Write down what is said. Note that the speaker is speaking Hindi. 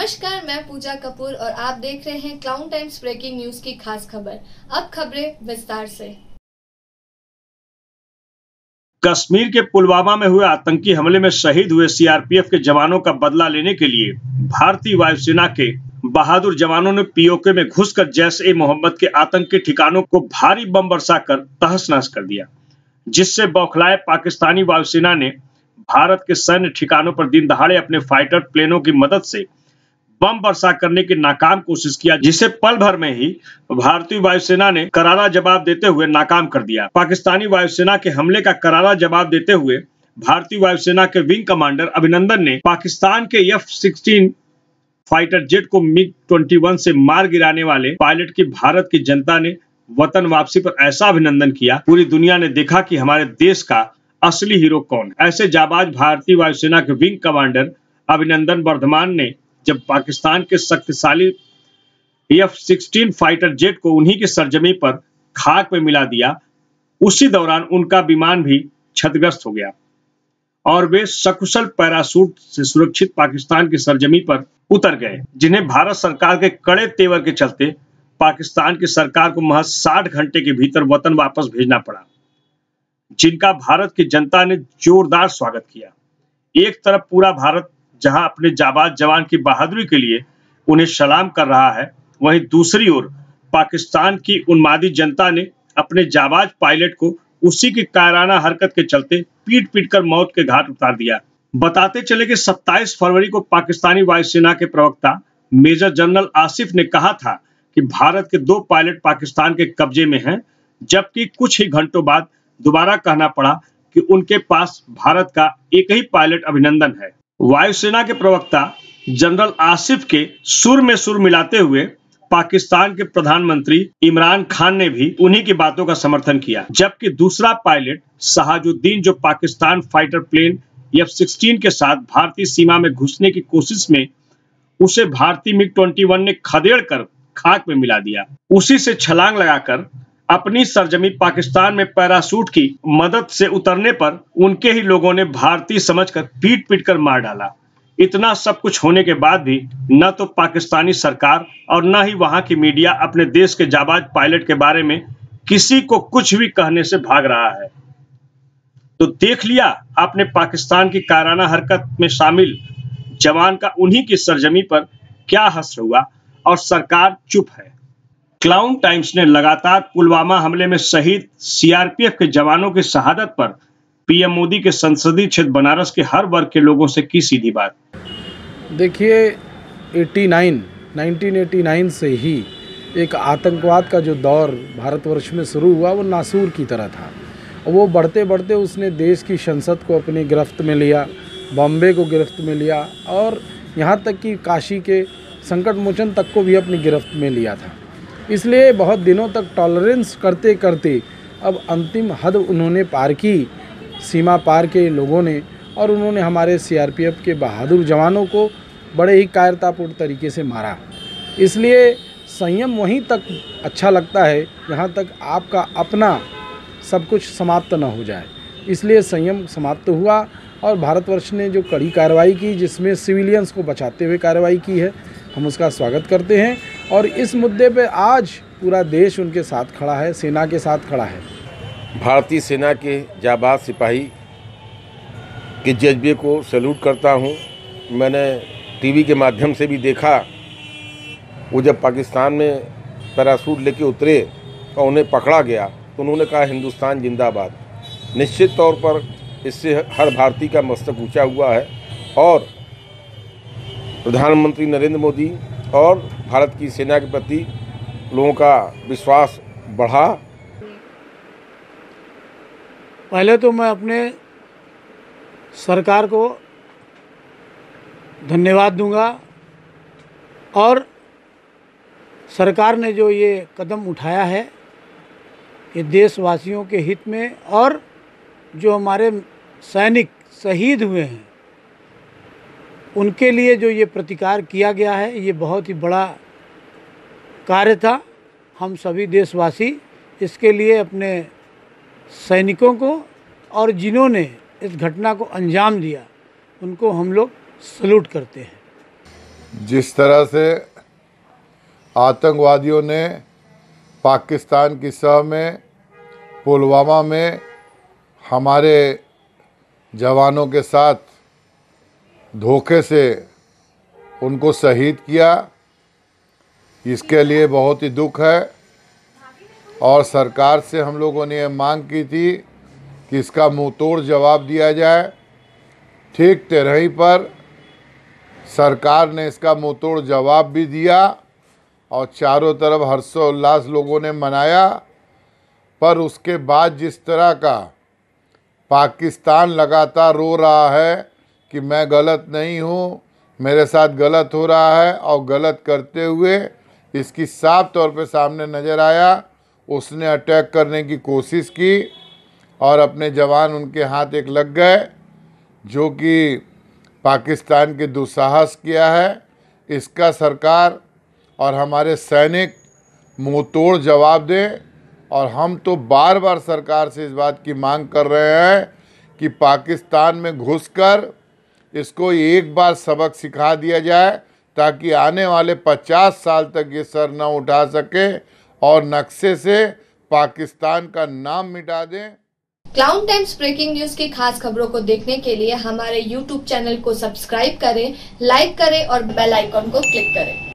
नमस्कार, मैं पूजा कपूर और आप देख रहे हैं क्लाउन टाइम्स ब्रेकिंग न्यूज की खास खबर। अब खबरें विस्तार से। कश्मीर के पुलवामा में हुए आतंकी हमले में शहीद हुए सीआरपीएफ के जवानों का बदला लेने के लिए भारतीय वायुसेना के बहादुर जवानों ने पीओके में घुसकर जैश-ए-मोहम्मद के आतंकी ठिकानों को भारी बम बरसाकर तहस-नहस कर दिया, जिससे बौखलाए पाकिस्तानी वायुसेना ने भारत के सैन्य ठिकानों पर दिन दहाड़े अपने फाइटर प्लेनों की मदद से बम वर्षा करने की नाकाम कोशिश किया, जिसे पल भर में ही भारतीय वायुसेना ने करारा जवाब देते हुए नाकाम कर दिया। पाकिस्तानी वायुसेना के हमले का करारा जवाब देते हुए भारतीय वायुसेना के विंग कमांडर अभिनंदन ने पाकिस्तान के F-16 फाइटर जेट को MiG-21 से मार गिराने वाले पायलट की भारत की जनता ने वतन वापसी पर ऐसा अभिनंदन किया, पूरी दुनिया ने देखा कि हमारे देश का असली हीरो कौन है। ऐसे जाबाज भारतीय वायुसेना के विंग कमांडर अभिनंदन वर्धमान ने जब पाकिस्तान के शक्तिशाली F-16 फाइटर जेट को उन्हीं की सरजमी पर खाक में मिला दिया, उसी दौरान उनका विमान भी क्षतिग्रस्त हो गया और वे सकुशल पैराशूट से सुरक्षित पाकिस्तान की सरजमी पर उतर गए, जिन्हें भारत सरकार के कड़े तेवर के चलते पाकिस्तान की सरकार को महज 60 घंटे के भीतर वतन वापस भेजना पड़ा, जिनका भारत की जनता ने जोरदार स्वागत किया। एक तरफ पूरा भारत जहां अपने जाबाज जवान की बहादुरी के लिए उन्हें सलाम कर रहा है, वहीं दूसरी ओर पाकिस्तान की उन्मादी जनता ने अपने जाबाज पायलट को उसी की कायराना हरकत के चलते पीट कर मौत के घाट उतार दिया। बताते चले कि 27 फरवरी को पाकिस्तानी वायुसेना के प्रवक्ता मेजर जनरल आसिफ ने कहा था कि भारत के 2 पायलट पाकिस्तान के कब्जे में हैं, जबकि कुछ ही घंटों बाद दोबारा कहना पड़ा कि उनके पास भारत का एक ही पायलट अभिनंदन है। वायुसेना के प्रवक्ता जनरल आसिफ के सुर में सुर मिलाते हुए पाकिस्तान के प्रधानमंत्री इमरान खान ने भी उन्हीं की बातों का समर्थन किया, जबकि दूसरा पायलट शहाजुद्दीन, जो पाकिस्तान फाइटर प्लेन F-16 के साथ भारतीय सीमा में घुसने की कोशिश में उसे भारतीय MiG-21 ने खदेड़ कर खाक में मिला दिया, उसी से छलांग लगाकर अपनी सरजमी पाकिस्तान में पैराशूट की मदद से उतरने पर उनके ही लोगों ने भारतीय समझकर पीट कर मार डाला। इतना सब कुछ होने के बाद भी न तो पाकिस्तानी सरकार और न ही वहां की मीडिया अपने देश के जाबाज पायलट के बारे में किसी को कुछ भी कहने से भाग रहा है। तो देख लिया आपने पाकिस्तान की कायराना हरकत में शामिल जवान का उन्हीं की सरजमी पर क्या हश्र हुआ और सरकार चुप है। क्लाउन टाइम्स ने लगातार पुलवामा हमले में शहीद सीआरपीएफ के जवानों की शहादत पर पीएम मोदी के संसदीय क्षेत्र बनारस के हर वर्ग के लोगों से की सीधी बात। देखिए 1989 से ही एक आतंकवाद का जो दौर भारतवर्ष में शुरू हुआ वो नासूर की तरह था। वो बढ़ते बढ़ते उसने देश की संसद को अपनी गिरफ्त में लिया, बॉम्बे को गिरफ्त में लिया और यहाँ तक कि काशी के संकट मोचन तक को भी अपनी गिरफ्त में लिया था। इसलिए बहुत दिनों तक टॉलरेंस करते करते अब अंतिम हद उन्होंने पार की, सीमा पार के लोगों ने, और उन्होंने हमारे सीआरपीएफ के बहादुर जवानों को बड़े ही कायरतापूर्ण तरीके से मारा। इसलिए संयम वहीं तक अच्छा लगता है जहाँ तक आपका अपना सब कुछ समाप्त न हो जाए। इसलिए संयम समाप्त हुआ और भारतवर्ष ने जो कड़ी कार्रवाई की, जिसमें सिविलियंस को बचाते हुए कार्रवाई की है, हम उसका स्वागत करते हैं। और इस मुद्दे पे आज पूरा देश उनके साथ खड़ा है, सेना के साथ खड़ा है। भारतीय सेना के जाबाज सिपाही के जज्बे को सैल्यूट करता हूं। मैंने टीवी के माध्यम से भी देखा, वो जब पाकिस्तान में पैराशूट लेके उतरे और उन्हें पकड़ा गया तो उन्होंने कहा हिंदुस्तान जिंदाबाद। निश्चित तौर पर इससे हर भारतीय का मस्तक ऊंचा हुआ है और प्रधानमंत्री नरेंद्र मोदी और भारत की सेना के प्रति लोगों का विश्वास बढ़ा। पहले तो मैं अपने सरकार को धन्यवाद दूंगा और सरकार ने जो ये कदम उठाया है ये देशवासियों के हित में, और जो हमारे सैनिक शहीद हुए हैं उनके लिए जो ये प्रतिकार किया गया है ये बहुत ही बड़ा कार्य था। हम सभी देशवासी इसके लिए अपने सैनिकों को और जिन्होंने इस घटना को अंजाम दिया उनको हम लोग सैल्यूट करते हैं। जिस तरह से आतंकवादियों ने पाकिस्तान की सह में पुलवामा में हमारे जवानों के साथ धोखे से उनको शहीद किया, इसके लिए बहुत ही दुख है। और सरकार से हम लोगों ने यह मांग की थी कि इसका मुंह तोड़ जवाब दिया जाए। ठीक तेरही पर सरकार ने इसका मुंह तोड़ जवाब भी दिया और चारों तरफ हर्षोल्लास लोगों ने मनाया। पर उसके बाद जिस तरह का पाकिस्तान लगातार रो रहा है कि मैं गलत नहीं हूँ, मेरे साथ गलत हो रहा है, और गलत करते हुए इसकी साफ तौर पे सामने नज़र आया। उसने अटैक करने की कोशिश की और अपने जवान उनके हाथ एक लग गए, जो कि पाकिस्तान के दुस्साहस किया है। इसका सरकार और हमारे सैनिक मुंह तोड़ जवाब दें। और हम तो बार बार सरकार से इस बात की मांग कर रहे हैं कि पाकिस्तान में घुसकर इसको एक बार सबक सिखा दिया जाए, ताकि आने वाले 50 साल तक ये सर न उठा सके और नक्शे से पाकिस्तान का नाम मिटा दें। क्लाउन टाइम्स ब्रेकिंग न्यूज की खास खबरों को देखने के लिए हमारे YouTube चैनल को सब्सक्राइब करें, लाइक करें और बेल आइकॉन को क्लिक करें।